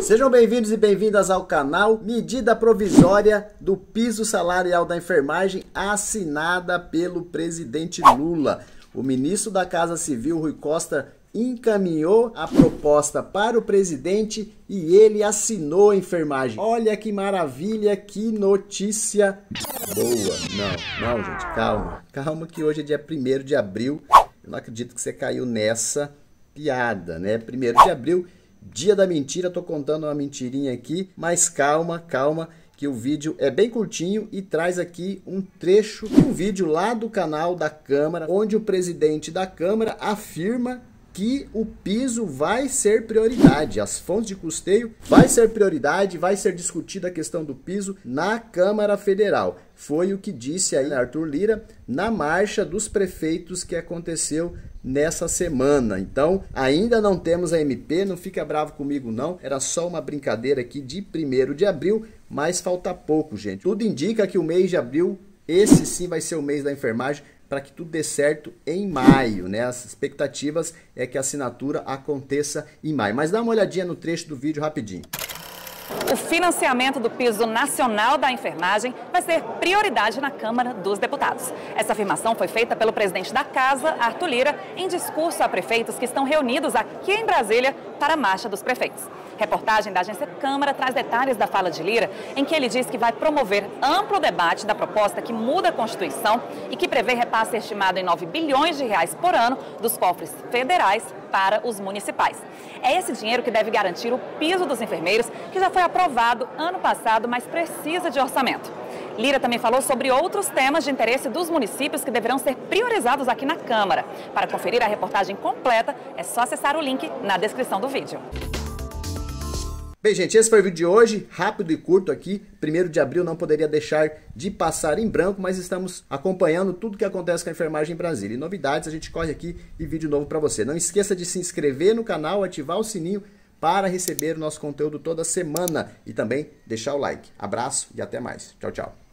Sejam bem-vindos e bem-vindas ao canal. Medida provisória do piso salarial da enfermagem assinada pelo presidente Lula. O ministro da Casa Civil, Rui Costa, encaminhou a proposta para o presidente e ele assinou a enfermagem. Olha que maravilha, que notícia boa. Não, gente, calma que hoje é dia 1º de abril. Eu não acredito que você caiu nessa piada, né? 1º de abril, dia da mentira, tô contando uma mentirinha aqui, mas calma, que o vídeo é bem curtinho e traz aqui um trecho de um vídeo lá do canal da Câmara, onde o presidente da Câmara afirma que o piso vai ser prioridade, as fontes de custeio vai ser prioridade, vai ser discutida a questão do piso na Câmara Federal. Foi o que disse aí Arthur Lira na marcha dos prefeitos que aconteceu nessa semana. Então, ainda não temos a MP, não fica bravo comigo não, era só uma brincadeira aqui de 1º de abril, mas falta pouco, gente. Tudo indica que o mês de abril, esse sim vai ser o mês da enfermagem, para que tudo dê certo em maio, né? As expectativas é que a assinatura aconteça em maio. Mas dá uma olhadinha no trecho do vídeo rapidinho. O financiamento do piso nacional da enfermagem vai ser prioridade na Câmara dos Deputados. Essa afirmação foi feita pelo presidente da Casa, Arthur Lira, em discurso a prefeitos que estão reunidos aqui em Brasília para a Marcha dos Prefeitos. Reportagem da Agência Câmara traz detalhes da fala de Lira, em que ele diz que vai promover amplo debate da proposta que muda a Constituição e que prevê repasse estimado em 9 bilhões de reais por ano dos cofres federais para os municipais. É esse dinheiro que deve garantir o piso dos enfermeiros, que já foi aprovado ano passado, mas precisa de orçamento. Lira também falou sobre outros temas de interesse dos municípios que deverão ser priorizados aqui na Câmara. Para conferir a reportagem completa, é só acessar o link na descrição do vídeo. Bem, gente, esse foi o vídeo de hoje, rápido e curto aqui. 1º de abril não poderia deixar de passar em branco, mas estamos acompanhando tudo que acontece com a enfermagem em Brasília. E novidades, a gente corre aqui e vídeo novo para você. Não esqueça de se inscrever no canal, ativar o sininho para receber o nosso conteúdo toda semana e também deixar o like. Abraço e até mais. Tchau, tchau.